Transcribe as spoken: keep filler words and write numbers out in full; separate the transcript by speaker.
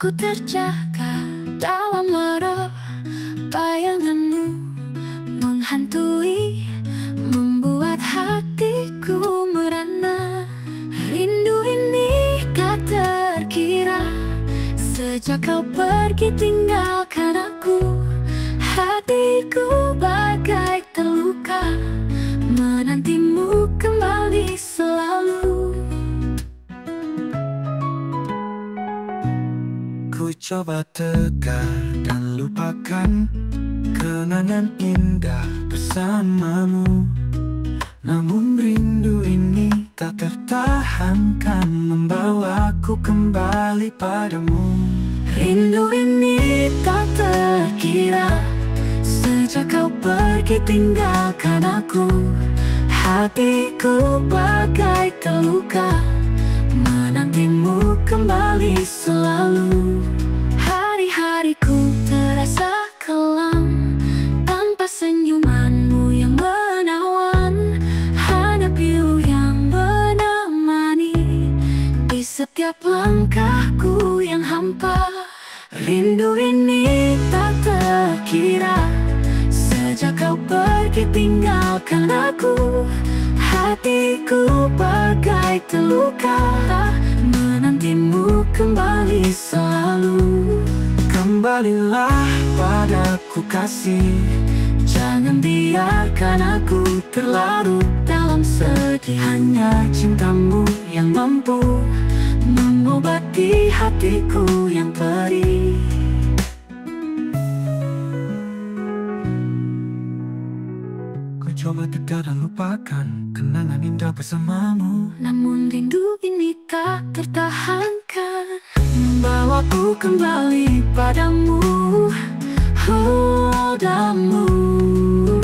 Speaker 1: Ku terjaga dalam lara, bayanganmu menghantui, membuat hatiku merana. Rindu ini tak terkira, sejak kau pergi tinggalkan aku. Hatiku bagai terluka, menantimu kembali selalu.
Speaker 2: Ku coba tegar dan lupakan kenangan indah bersamamu, namun rindu ini tak tertahankan, membawaku kembali padamu.
Speaker 1: Rindu ini tak terkira, sejak kau pergi tinggalkan aku. Hatiku bagai terluka, menantimu kembali selalu. Hari-hariku terasa kelam tanpa senyumanmu yang menawan, hanya pilu yang menemani di setiap langkahku yang hampa. Rindu ini tak terkira, sejak kau pergi tinggalkan aku. Hatiku bagai terluka, menantimu kembali selalu.
Speaker 2: Kembalilah padaku kasih,
Speaker 1: Jangan biarkan aku terlarut dalam sedih.
Speaker 2: hanya cintamu yang mampu
Speaker 1: mengobati hatiku yang perih.
Speaker 2: Ku coba tegar dan lupakan kenangan indah bersamamu,
Speaker 1: Namun rindu ini tak tertahankan, membawaku kembali padamu, padamu.